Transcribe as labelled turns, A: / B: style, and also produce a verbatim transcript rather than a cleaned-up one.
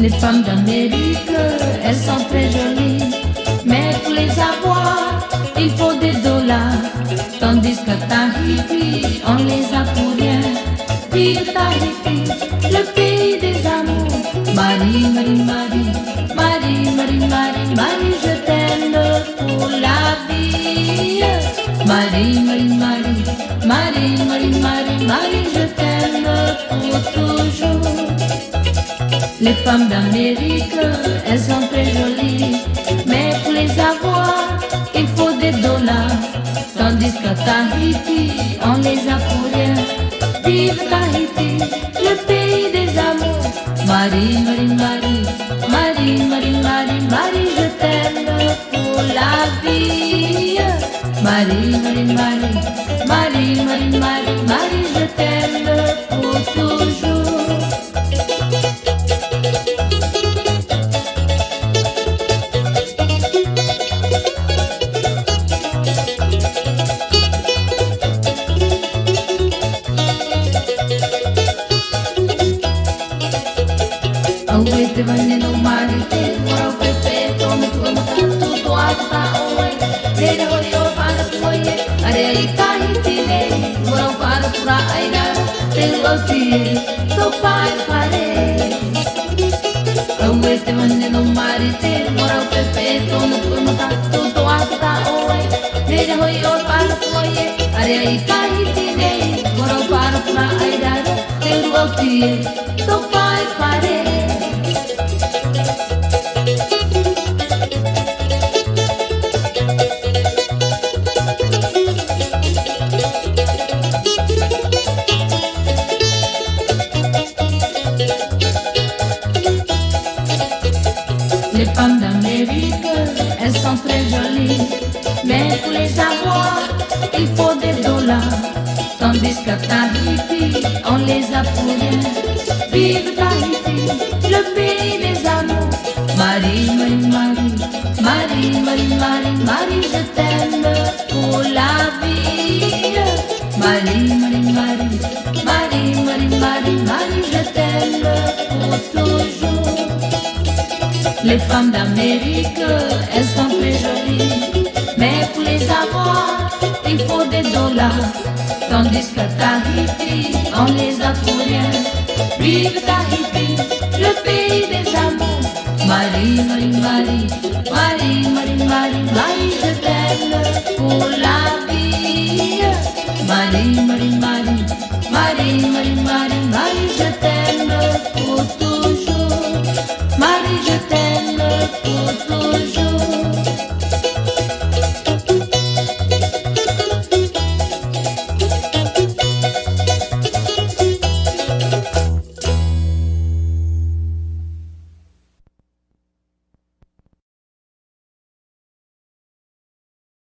A: Les femmes d'Amérique, elles sont très jolies, mais pour les avoir, il faut des dollars. Tandis qu'à Tahiti, on les a pour rien. Vive Tahiti, le pays des amours. Marie, Marie, Marie, Marie, Marie, Marie, Marie, je t'aime pour la vie. Marie, Marie, Marie, Marie, Marie, Marie, Marie, je t'aime pour toujours. Les femmes d'Amérique, elles sont très jolies, mais pour les avoir, il faut des dollars. Tandis qu'à Tahiti, on les a pour rien. Vive Tahiti, le pays des amours. Marie, Marie, Marie, Marie, Marie, Marie, Marie, je t'aime pour la vie. Marie, Marie, Marie, Marie, Marie, Marie, Marie, je t'aime pour toujours. Awete vaneno marite, mora pepe, tomo tomo tudo ata oe. Dere hori o para koye, are ai Tahiti ne, mora para pura aina, te lotie, to pai pare. Awete vaneno marite, mora pepe, tomo tomo tudo ata oe. Dere hori o para koye, are ai Tahiti ne, mora para pura aina, te lotie, to pai pare. Les femmes d'Amérique, elles sont très jolies, mais pour les avoir, il faut des dollars. Tandis qu'à Tahiti, on les a pour rien. Vive Tahiti, le pays des amours. Marie, Marie, Marie, Marie, Marie, Marie, Marie, je t'aime pour la vie. Marie, Marie, Marie, Marie, Marie, Marie, Marie, je t'aime pour toujours. Les femmes d'Amérique, elles sont très jolies, mais pour les avoir, il faut des dollars. Tandis qu'à Tahiti, on les a pour rien. Vive Tahiti, le pays des amours. Marie, Marie, Marie, Marie, Marie, Marie, Marie, je t'aime pour la vie. Marie, Marie, Marie, Marie, Marie, Marie, Marie, je t'aime pour toujours. Marie, je t'aime pour toujours.